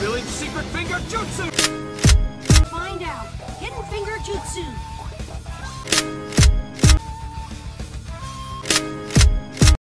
Revealing secret finger jutsu! Find out. Hidden Finger Jutsu.